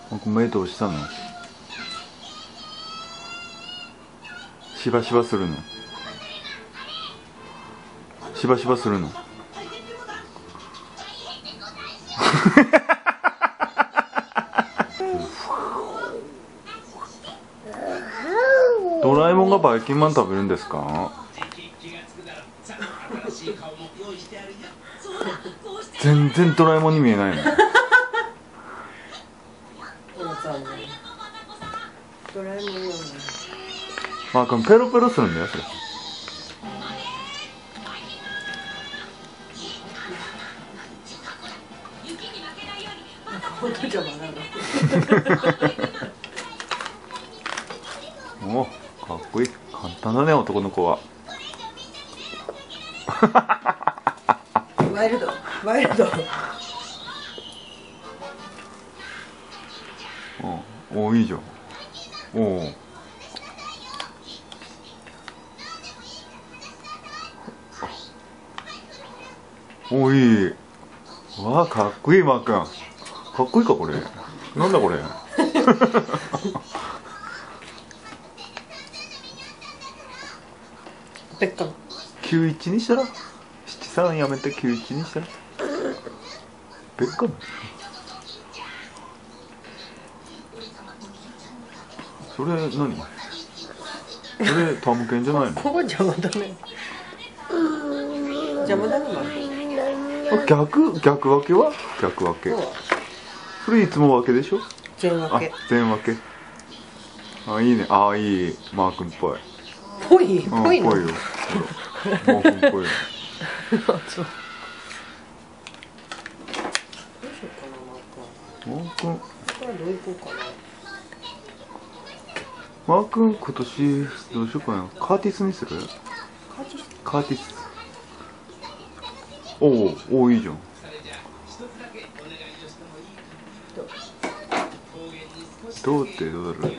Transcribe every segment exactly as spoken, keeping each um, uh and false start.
僕目どうしたの？しばしばするの？しばしばするの？ドラえもんがバイキンマン食べるんですか？全然ドラえもんに見えないの。 ドラえもんなんだ。 マー君ペロペロするんだよそれ。 本当邪魔なの。お、かっこいい。簡単だね男の子は。 ワイルド、ワイルド。 おお、いいじゃん。おお。おいい。わあ、かっこいいマー君。かっこいいかこれ。なんだこれ。 ペッカム。 きゅういちにしたら。ななさんやめてきゅういちにしたら。ベッカム。それ何？それタムケンじゃないの？ ここ邪魔だね。邪魔だね。 逆逆分けは？逆分け。それいつも分けでしょ？ 全分け。 あ、全分け。あ、いいね。あ、いい。マー君っぽい。 ぽいぽいの。 ぽいよ。マー君っぽいよ。 そう。どうしようかな、マー君。 マー君。 これどういこうかな。 マー君今年どうしようかな。カーティスにする？ カーティス。 カーティス。おお、おおいいじゃん。どうってどうだろう。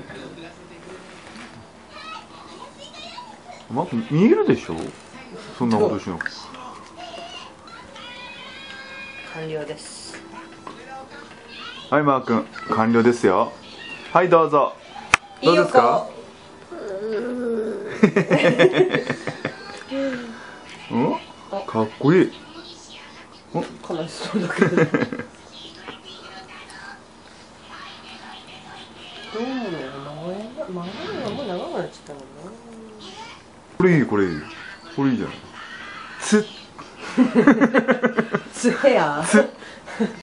マー君見えるでしょ？そんなことしなくて。 完了です。 はい、マー君完了ですよ。はいどうぞ。どうですか？うん？かっこいい。 悲しそうだけど。どうもね、前前がもう長くなっちゃったもんね。 これいいこれいいこれいいじゃない。つつヘア。 つ